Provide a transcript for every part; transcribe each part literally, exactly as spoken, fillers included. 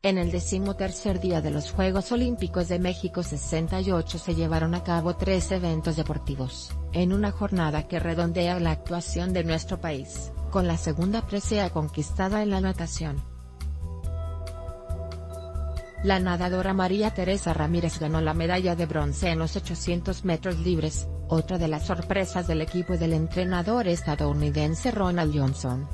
En el decimotercer día de los Juegos Olímpicos de México sesenta y ocho se llevaron a cabo tres eventos deportivos, en una jornada que redondea la actuación de nuestro país, con la segunda presea conquistada en la natación. La nadadora María Teresa Ramírez ganó la medalla de bronce en los ochocientos metros libres, otra de las sorpresas del equipo del entrenador estadounidense Ronald Johnson.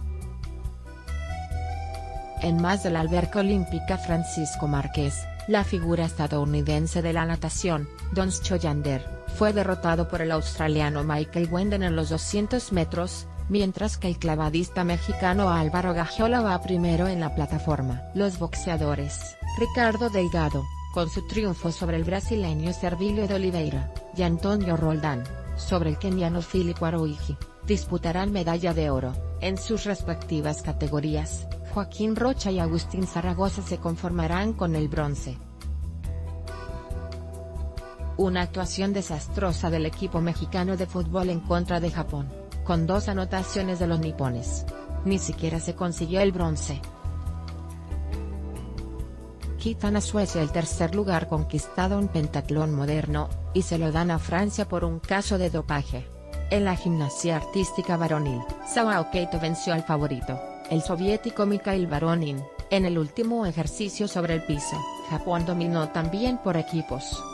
En más de la alberca olímpica Francisco Márquez, la figura estadounidense de la natación, Don Schollander, fue derrotado por el australiano Michael Wenden en los doscientos metros, mientras que el clavadista mexicano Álvaro Gagiola va primero en la plataforma. Los boxeadores, Ricardo Delgado, con su triunfo sobre el brasileño Servilio de Oliveira, y Antonio Roldán, sobre el keniano Filipe Aruigi, disputarán medalla de oro, en sus respectivas categorías. Joaquín Rocha y Agustín Zaragoza se conformarán con el bronce. Una actuación desastrosa del equipo mexicano de fútbol en contra de Japón, con dos anotaciones de los nipones. Ni siquiera se consiguió el bronce. Quitan a Suecia el tercer lugar conquistado en pentatlón moderno, y se lo dan a Francia por un caso de dopaje. En la gimnasia artística varonil, Sao Keito venció al favorito, el soviético Mikhail Baronin, en el último ejercicio sobre el piso. Japón dominó también por equipos.